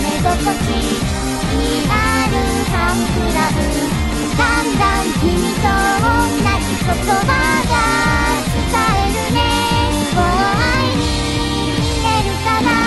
夢心地リアルファンクラブだんだん君と同じ言葉が使えるねもう愛に見えるかな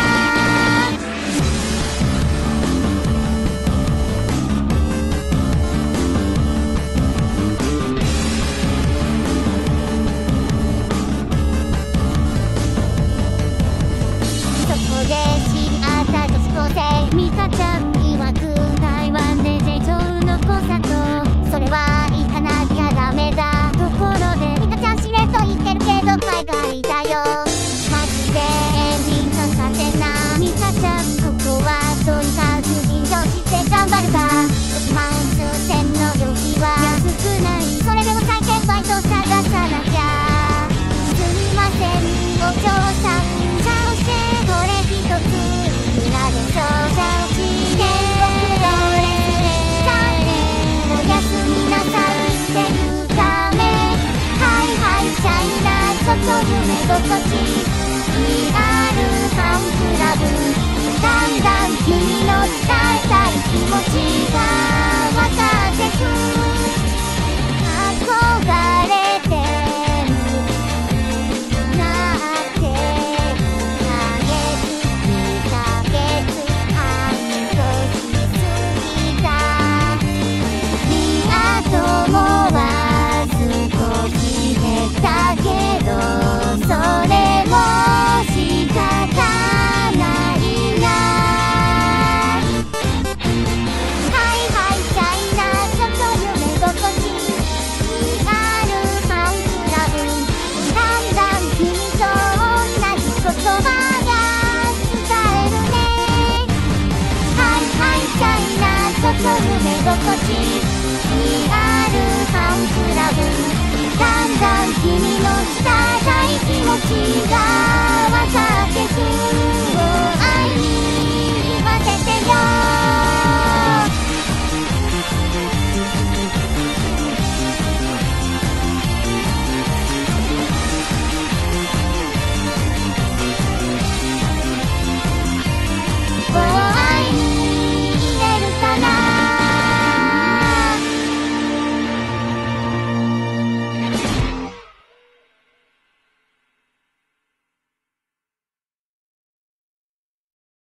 そこで知り合った女子高生ミカちゃん曰く台湾で成長の交差とそれは行かなきゃダメだところでミカちゃんしれっと言ってるけど海外だよマジでエンジンかかってなミカちゃんここはとにかく便乗して頑張るか6万数千の料費は安くないそれでも再建バイト探さなきゃすみませんお嬢さんじゃあ教えこれ一ついくらでしょうじゃあ教えて僕どれおやすみなさいっていうためはいはいチャイナちょっと夢心地リアルファンクラブだんだん君の伝えたい気持ちが分かってく憧れてるなって1ヶ月2ヶ月半年過ぎたリア友は少し減ったけどそれも仕方ないなはいはいチャイナちょっと夢心地リアルファンクラブだんだん君と同じ言葉が使えるねはいはいチャイナちょっと夢心地リアルファンクラブだんだん君の伝えたい気持ちがわかる